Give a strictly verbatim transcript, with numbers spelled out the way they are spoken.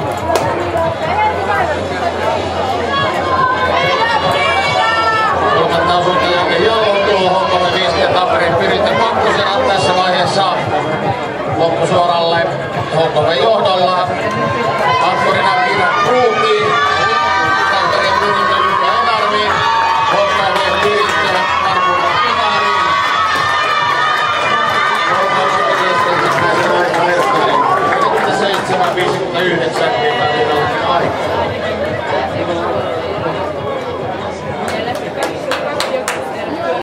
Kolmatta osuutta Jake joutuu. H K V viisi ja Tampere Pyrittä kakkosena tässä vaiheessa loppusuoralle H K V johdolla. Ankkurina Kira Kruuti. Tampereen Pyrittä Jukka Enarvi. H K V Pyrittä Markku Pitari. H K V neljäkymmentäseitsemän viisikymmentäyhdeksän.